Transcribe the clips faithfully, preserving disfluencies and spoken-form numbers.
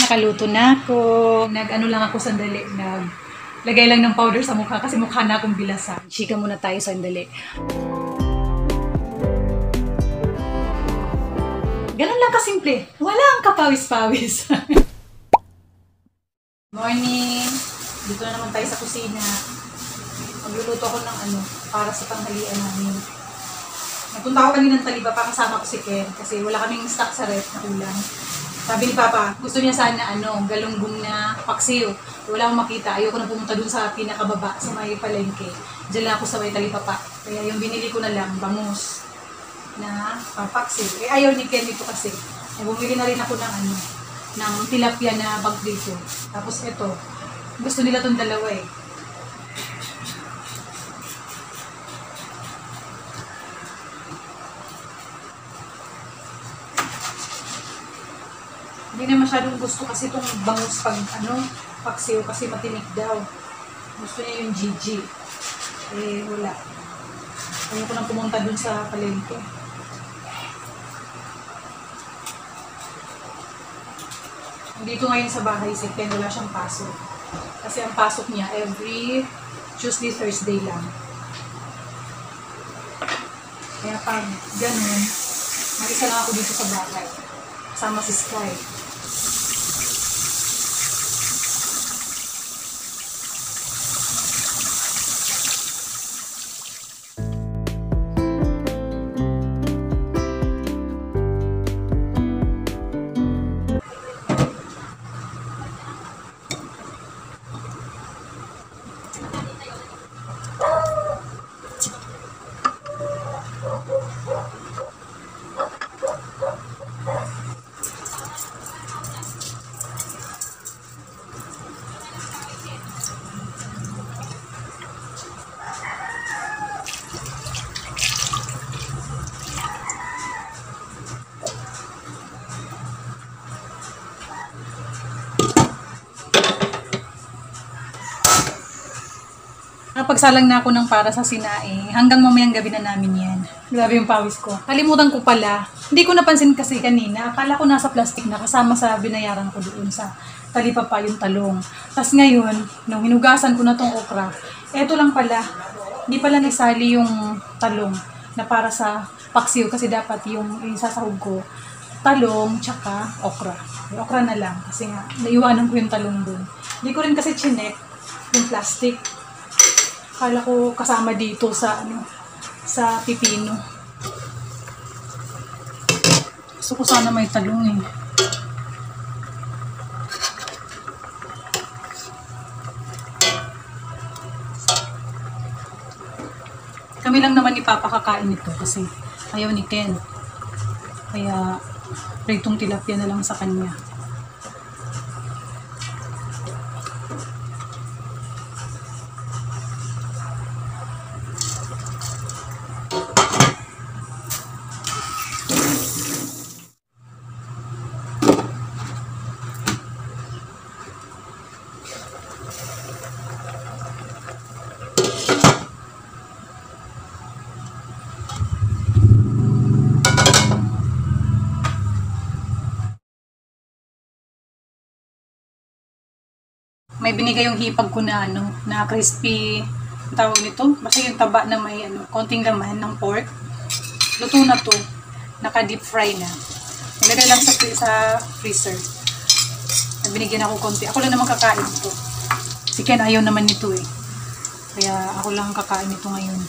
Nakaluto na ako. Nag-ano lang ako sandali. Naglagay lang ng powder sa mukha kasi mukha na akong bilasan. Chika muna tayo sandali. Ganun lang kasimple. Walang kapawis-pawis. Morning. Dito na naman tayo sa kusina. Magluluto ako ng ano, para sa tanghalian namin. Nagpunta ako kanina ng Talibapa, kasama ko si Ken kasi wala kaming stock sa ref na ulam. Sabi ni Papa, gusto niya sana ano, galunggong na paksiw. Wala akong makita, ayoko na pumunta dun sa pinakababa sa may palengke. Diyan lang ako sa may Talibapa. Kaya yung binili ko na lang, bangus na papaksiw. Eh ayaw ni Ken dito kasi. Eh, bumili na rin ako ng ano, ng tilapia na bag dito. Tapos ito, gusto nila tong dalawa eh. Hindi na masyadong gusto kasi itong bangus pag ano, paksiw kasi matinik daw. Gusto niya yung G G. Eh, wala. Ayaw ko nang pumunta dun sa palengke. Dito ngayon sa bahay si Ken, wala siyang pasok. Kasi ang pasok niya every Tuesday, Thursday lang. Kaya pag ganun, mag-isa lang ako dito sa bahay. Kasama si Sky. Napagsalang na ako ng para sa sinaing. Hanggang mamayang gabi na namin yan. Grabe yung pawis ko. Kalimutan ko pala. Hindi ko napansin kasi kanina. Akala ko nasa plastic na kasama sa binayaran ko doon sa Talibapa yung talong. Tapos ngayon, nung hinugasan ko na tong okra, eto lang pala. Hindi pala nagsali yung talong na para sa paksiw kasi dapat yung isasahog ko talong tsaka okra. Yung okra na lang kasi nga naiwanan ko yung talong doon. Hindi ko rin kasi chinek yung plastic. Akala ko kasama dito sa ano, sa pipino. Gusto ko sana may talong eh. Kami lang naman ni Papa kakain ito kasi ayaw ni Ken. Kaya pritong tilapia na lang sa kanya. May binigay yung hipag ko na ano, na crispy, ang tawag nito, basta yung taba na may ano, konting laman ng pork. Luto na to, naka deep fry na. Nilagay lang sa, sa freezer. Binigyan ako konti. Ako lang naman kakain ito. Si Ken ayaw naman nito eh. Kaya ako lang kakain ito ngayon.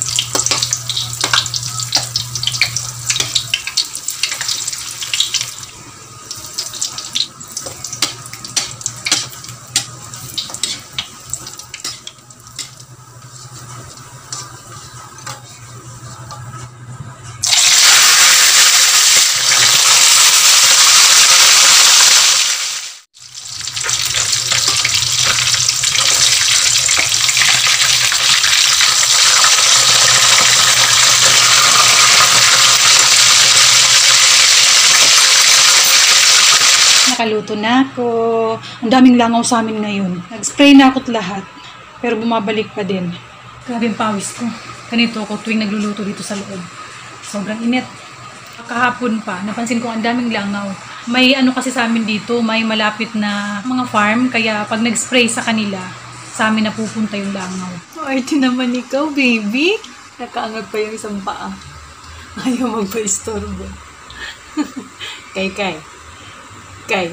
Nakaluto na ako. Ang daming langaw sa amin ngayon. Nag-spray na ako't lahat. Pero bumabalik pa din. Grabe yung pawis ko. Ganito ako tuwing nagluluto dito sa loob. Sobrang init. Kahapon pa, napansin ko ang daming langaw. May ano kasi sa amin dito, may malapit na mga farm, kaya pag nag-spray sa kanila, sa amin napupunta yung langaw. Arte naman ikaw, baby. Nakaangat pa yung isang paa. Ayaw magpa-istorbo. Kay, kay. Kay.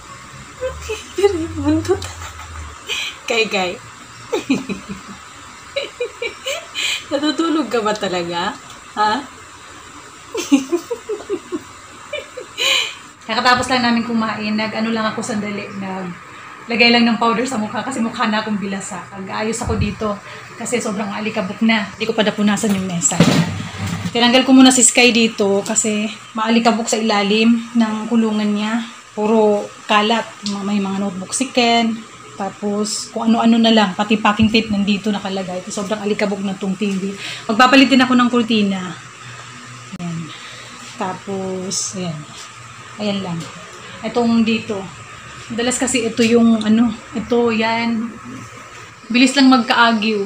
Buntot. Kay, kay. Natutulog ka ba talaga? Ha? Nakatapos lang namin kumain, nag-ano lang ako sandali, nag lagay lang ng powder sa mukha kasi mukha na akong bilasa. Nag-aayos ako dito kasi sobrang alikabok na. Hindi ko pa napunasan yung mesa. Tinanggal ko muna si Sky dito kasi maalikabok sa ilalim ng kulungan niya. Puro kalat. May mga notebook si Ken. Tapos kung ano-ano na lang. Pati packing tape nandito nakalagay. Ito sobrang alikabok na tong T V. Magpapalitin ako ng kurtina. Ayan. Tapos, ayan. Ayan lang. Itong dito. Madalas kasi ito yung ano, ito yan. Bilis lang magka-agyo.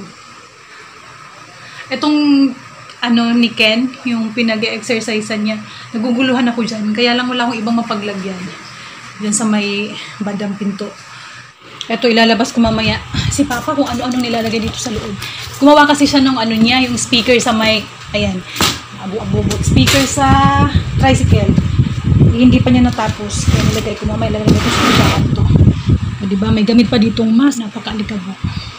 Itong ano ni Ken, yung pinag-exercisean niya, naguguluhan ako dyan. Kaya lang wala akong ibang mapaglagyan. Diyan sa may bandang pinto. Ito ilalabas ko mamaya. Si Papa kung ano-ano nilalagay dito sa loob. Gumawa kasi siya ng ano niya, yung speaker sa may, ayan, abu-abu speaker sa tricycle. Hindi pa niya natapos. Kaya nilagay ko mamaya, ilagay ko sa kutsaan to. O, diba? May gamit pa ditong mas. Napaka-alikabok.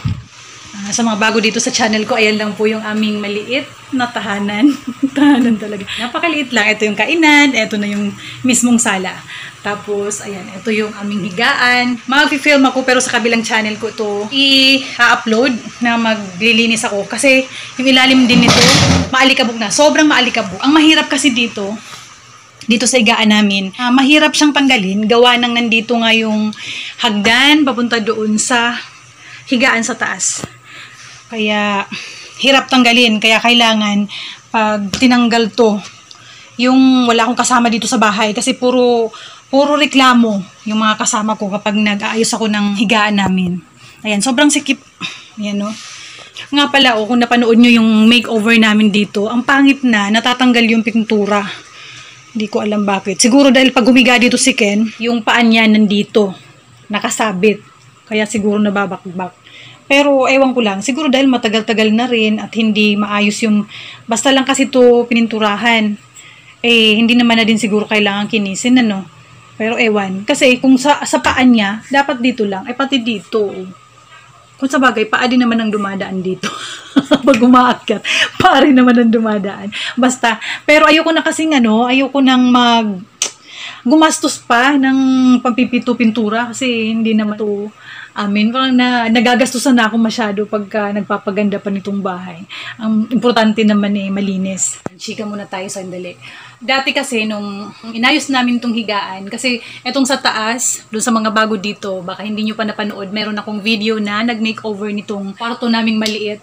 Uh, sa mga bago dito sa channel ko, ayan lang po yung aming maliit na tahanan. Tahanan talaga. Napakaliit lang. Ito yung kainan. Ito na yung mismong sala. Tapos, ayan. Ito yung aming higaan. Mag-film ako pero sa kabilang channel ko ito i-upload na maglilinis ako. Kasi yung ilalim din nito, maalikabok na. Sobrang maalikabok. Ang mahirap kasi dito, dito sa higaan namin, uh, mahirap siyang tanggalin. Gawa nang nandito nga yung hagdan, papunta doon sa higaan sa taas. Kaya, hirap tanggalin. Kaya kailangan, pag tinanggal to, yung wala akong kasama dito sa bahay, kasi puro, puro reklamo yung mga kasama ko kapag nag-aayos ako ng higaan namin. Ayan, sobrang sikip. Ayan, no? Nga pala, oh, kung napanood nyo yung makeover namin dito, ang pangit na, natatanggal yung pintura. Hindi ko alam bakit. Siguro dahil pag humiga dito si Ken, yung paan niya nandito, nakasabit. Kaya siguro nababakbak. Pero ewan ko lang, siguro dahil matagal-tagal na rin at hindi maayos yung, basta lang kasi to pininturahan. Eh, hindi naman na din siguro kailangan kinisin, ano. Pero ewan. Kasi kung sa, sa paan niya, dapat dito lang. Eh, pati dito. Kung sa bagay, paa din naman ang dumadaan dito. Pag umaakyat, paa rin naman ang dumadaan. Basta, pero ayoko na kasing ano, ayoko nang mag gumastos pa ng pampipito-pintura kasi hindi naman to amin. Parang na, nagagastusan na ako masyado pagka nagpapaganda pa nitong bahay. Ang importante naman eh, malinis. Chika muna tayo sandali. Dati kasi nung inayos namin itong higaan, kasi etong sa taas, doon sa mga bago dito, baka hindi nyo pa napanood, meron akong video na nag-makeover nitong kwarto naming maliit.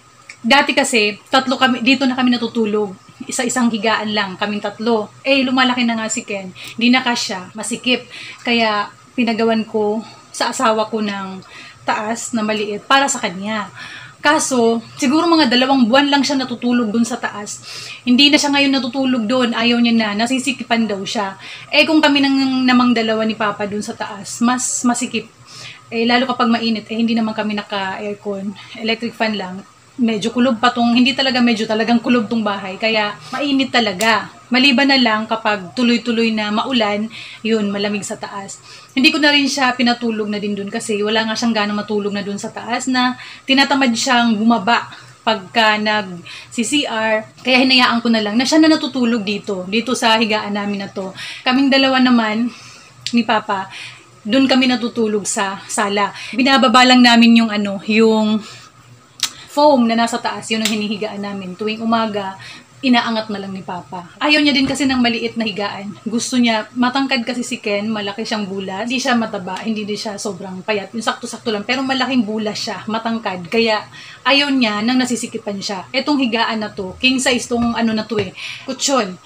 Dati kasi, tatlo kami, dito na kami natutulog. Isa-isang higaan lang, kaming tatlo. Eh, lumalaki na nga si Ken. Hindi na kasya, masikip. Kaya, pinagawan ko sa asawa ko ng taas na maliit para sa kanya. Kaso, siguro mga dalawang buwan lang siya natutulog dun sa taas. Hindi na siya ngayon natutulog doon. Ayaw niya na. Nasisikipan daw siya. Eh, kung kami nang namang dalawa ni Papa dun sa taas, mas masikip. Eh, lalo kapag mainit, eh, hindi naman kami naka-aircon. Electric fan lang. Medyo kulob pa tong, hindi talaga medyo talagang kulob tong bahay. Kaya, mainit talaga. Maliban na lang kapag tuloy-tuloy na maulan, yun, malamig sa taas. Hindi ko na rin siya pinatulog na din dun kasi wala nga siyang ganang matulog na dun sa taas na tinatamad siyang bumaba pagka nag-C C R. Kaya hinayaan ko na lang na siya na natutulog dito, dito sa higaan namin na to. Kaming dalawa naman ni Papa, dun kami natutulog sa sala. Binababa lang namin yung ano, yung foam na nasa taas, yun ang hinihigaan namin. Tuwing umaga, inaangat na lang ni Papa. Ayaw niya din kasi ng maliit na higaan. Gusto niya, matangkad kasi si Ken, malaki siyang bulas. Hindi siya mataba, hindi din siya sobrang payat. Yung sakto-sakto lang, pero malaking bulas siya, matangkad. Kaya ayaw niya nang nasisikipan siya. Etong higaan na to, king size tong ano na to eh, kutsyon.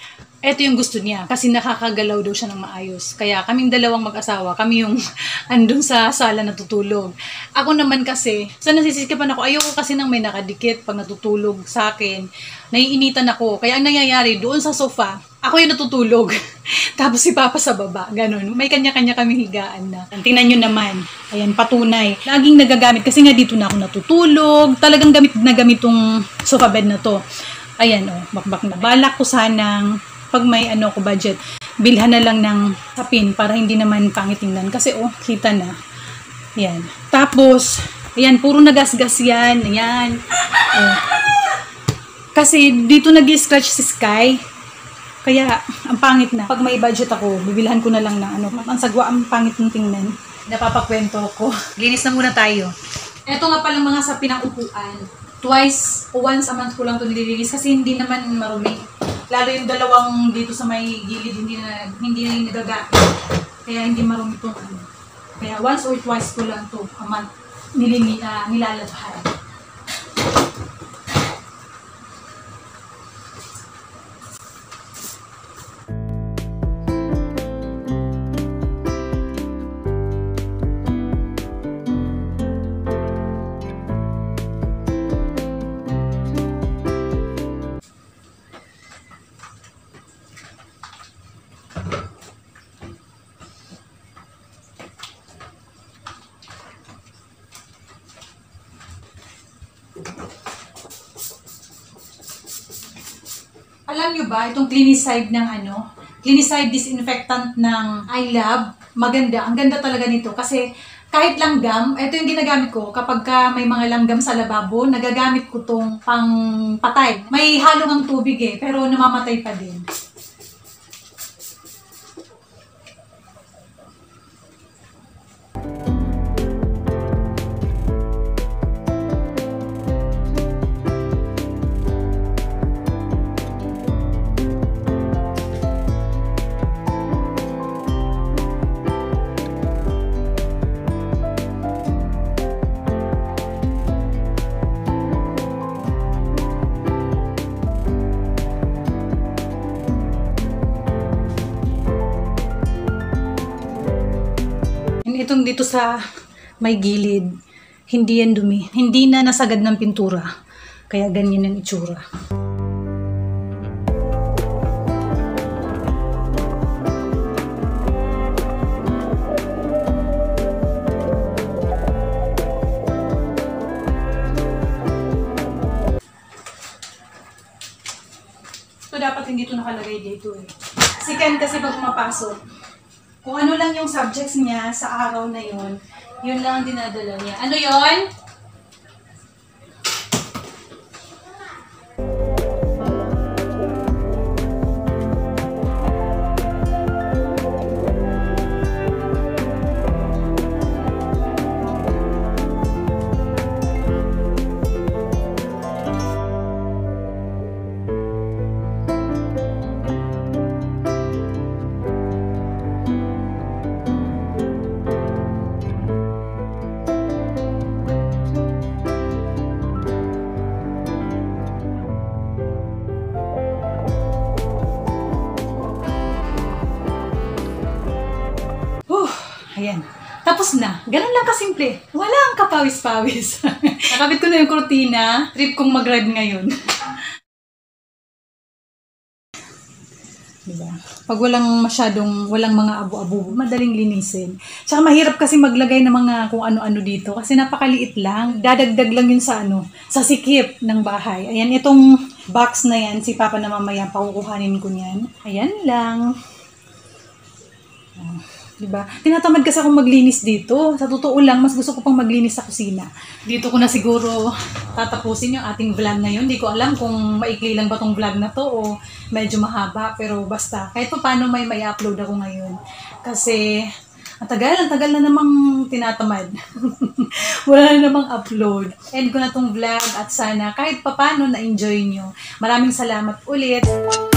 Ito yung gusto niya kasi nakakagalaw daw siya ng maayos. Kaya kaming dalawang mag-asawa, kami yung andun sa sala natutulog. Ako naman kasi, sa nasisisipan ako, ayoko kasi nang may nakadikit pag natutulog sa akin. Naiinitan ako. Kaya ang nangyayari, doon sa sofa, ako yung natutulog. Tapos si Papa sa baba. Ganon. May kanya-kanya kami higaan na. Tingnan nyo naman. Ayan, patunay. Laging nagagamit kasi nga dito na ako natutulog. Talagang gamit na gamit tong sofa bed na to. Ayan, oh, bakbak na. Balak ko sanang pag may ano ko budget, bilhan na lang ng sapin para hindi naman pangit tingnan. Kasi oh, kita na. Ayan. Tapos, ayan, puro nagasgas yan. Ayan. Oh. Kasi dito nag-scratch si Sky. Kaya, ang pangit na. Pag may budget ako, bibilhan ko na lang ng ano. Ang sagwa, ang pangit ng tingnan. Napapakwento ko. Linis na muna tayo. Ito nga palang mga sapin ng upuan. Twice o once a month ko lang ito nililinis kasi hindi naman marumi. Lalo yung dalawang dito sa may gilid, hindi na hindi na yung nagagamit. Kaya hindi marumi itong ano. Kaya once or twice ko lang ito a month nilini, uh, nilalabhan. Alam nyo ba, itong Clinicide ng ano, Clinicide disinfectant ng iLab, maganda. Ang ganda talaga nito kasi kahit langgam, ito yung ginagamit ko kapag ka may mga langgam sa lababo, nagagamit ko tong pang patay. May halo ng tubig eh, pero namamatay pa din. Itong dito sa may gilid, hindi yan dumi. Hindi na nasagad ng pintura. Kaya ganyan ang itsura. Ito dapat hindi ito nakalagay dito eh. Si Ken kasi pag pumapasok, kung ano lang yung subjects niya sa araw na yon, yun lang ang dinadala niya. Ano yon? Ayan. Tapos na. Ganun lang kasimple. Walang kapawis-pawis. Nakabit ko na yung kurtina. Trip kong mag-ride ngayon. Diba? Pag walang masyadong, walang mga abu-abu, madaling linisin. Tsaka mahirap kasi maglagay ng mga kung ano-ano dito. Kasi napakaliit lang. Dadagdag lang yun sa ano, sa sikip ng bahay. Ayan, itong box na yan, si Papa na mamaya, pakukuhanin ko niyan. Ayan lang. Diba? Tinatamad kasi akong maglinis dito. Sa totoo lang, mas gusto ko pang maglinis sa kusina. Dito ko na siguro tatapusin yung ating vlog ngayon. Hindi ko alam kung maikli lang ba tong vlog na to o medyo mahaba. Pero basta, kahit pa paano may may upload ako ngayon. Kasi, ang tagal, ang tagal na namang tinatamad. Wala na namang upload. End ko na tong vlog at sana kahit pa paano na-enjoy nyo. Maraming salamat ulit.